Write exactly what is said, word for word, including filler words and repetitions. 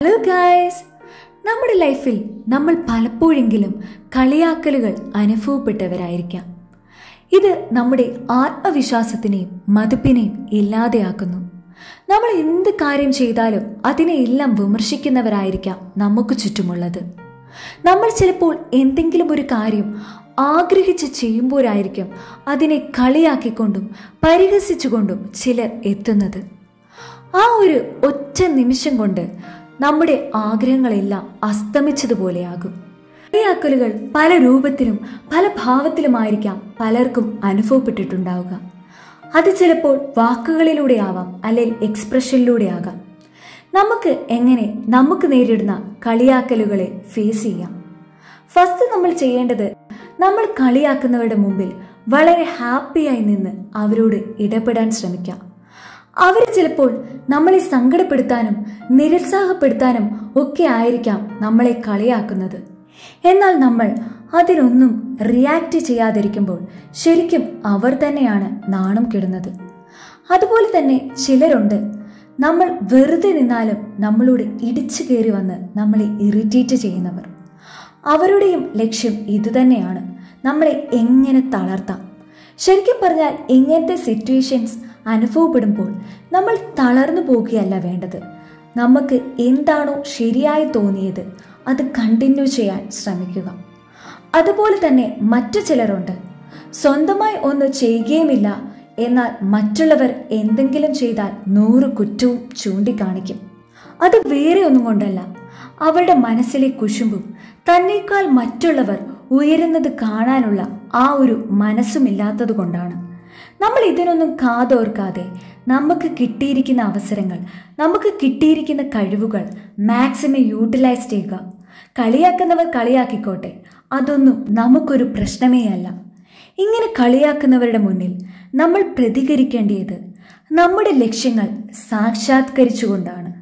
Hello guys, നമ്മുടെ ലൈഫിൽ നമ്മൾ പലപ്പോഴെങ്കിലും കളിയാക്കലുകൾ അനുഭവപ്പെട്ടവരായിരിക്കാം. ഇത് നമ്മുടെ ആത്മവിശ്വാസത്തിനെയും മതിപ്പിനെയും ഇല്ലാതെയാക്കുന്നു. നമ്മൾ എന്ത് കാര്യം ചെയ്താലും അതിനെ എല്ലാം വിമർശിക്കുന്നവരായിരിക്കാം നമുക്ക് ചുറ്റുമുള്ളത്. നമ്മൾ ചിലപ്പോൾ എന്തെങ്കിലും ഒരു കാര്യം ആഗ്രഹിച്ച് ചെയ്യുമ്പോഴായിരിക്കും അതിനെ കളിയാക്കിക്കൊണ്ടും പരിഹസിച്ചുകൊണ്ടും ചിലർ എത്തുന്നത്. ആ ഒരു ഒറ്റ നിമിഷം കൊണ്ട് നമ്മുടെ ആഗ്രഹങ്ങളെല്ലാം അസ്തമിച്ചതുപോലെയാകും. കളിയാക്കലുകൾ പല രൂപത്തിലും പല ഭാവത്തിലുമായിരിക്കാം പലർക്കും അനുഭവപ്പെട്ടിട്ടുണ്ടാവുക. അത് ചിലപ്പോൾ വാക്കുകളിലൂടെ ആവാം, അല്ലെങ്കിൽ എക്സ്പ്രഷനിലൂടെ ആകാം. നമുക്ക് എങ്ങനെ നമുക്ക് നേരിടുന്ന കളിയാക്കലുകളെ ഫേസ് ചെയ്യാം? ഫസ്റ്റ് നമ്മൾ ചെയ്യേണ്ടത്, നമ്മൾ കളിയാക്കുന്നവരുടെ മുമ്പിൽ വളരെ ഹാപ്പിയായി നിന്ന് അവരോട് ഇടപെടാൻ ശ്രമിക്കാം. അവർ ചിലപ്പോൾ നമ്മളെ സങ്കടപ്പെടുത്താനും നിരുത്സാഹപ്പെടുത്താനും ഒക്കെ ആയിരിക്കാം നമ്മളെ കളിയാക്കുന്നത്. എന്നാൽ നമ്മൾ അതിനൊന്നും റിയാക്ട് ചെയ്യാതിരിക്കുമ്പോൾ ശരിക്കും അവർ തന്നെയാണ് നാണം കെടുന്നത്. അതുപോലെ തന്നെ ചിലരുണ്ട്, നമ്മൾ വെറുതെ നിന്നാലും നമ്മളോട് ഇടിച്ചു കയറി വന്ന് നമ്മളെ ഇറിറ്റേറ്റ് ചെയ്യുന്നവർ. അവരുടെയും ലക്ഷ്യം ഇതുതന്നെയാണ്, നമ്മളെ എങ്ങനെ തളർത്താം. ശരിക്കും പറഞ്ഞാൽ ഇങ്ങനത്തെ സിറ്റുവേഷൻസ് അനുഭവപ്പെടുമ്പോൾ നമ്മൾ തളർന്നു പോകുകയല്ല വേണ്ടത്. നമുക്ക് എന്താണോ ശരിയായി തോന്നിയത് അത് കണ്ടിന്യൂ ചെയ്യാൻ ശ്രമിക്കുക. അതുപോലെ തന്നെ മറ്റു ചിലരുണ്ട്, സ്വന്തമായി ഒന്ന് ചെയ്യുകയുമില്ല, എന്നാൽ മറ്റുള്ളവർ എന്തെങ്കിലും ചെയ്താൽ നൂറ് കുറ്റവും ചൂണ്ടിക്കാണിക്കും. അത് വേറെ ഒന്നും കൊണ്ടല്ല, അവരുടെ മനസ്സിലെ കുശുമ്പും തന്നേക്കാൾ മറ്റുള്ളവർ ഉയരുന്നത് കാണാനുള്ള ആ ഒരു മനസ്സുമില്ലാത്തത് കൊണ്ടാണ്. നമ്മൾ ഇതിനൊന്നും കാതോർക്കാതെ നമുക്ക് കിട്ടിയിരിക്കുന്ന അവസരങ്ങൾ, നമുക്ക് കിട്ടിയിരിക്കുന്ന കഴിവുകൾ മാക്സിമം യൂട്ടിലൈസ് ചെയ്യുക. കളിയാക്കുന്നവർ കളിയാക്കിക്കോട്ടെ, അതൊന്നും നമുക്കൊരു പ്രശ്നമേ അല്ല. ഇങ്ങനെ കളിയാക്കുന്നവരുടെ മുന്നിൽ നമ്മൾ പ്രതികരിക്കേണ്ടത് നമ്മുടെ ലക്ഷ്യങ്ങൾ സാക്ഷാത്കരിച്ചുകൊണ്ടാണ്.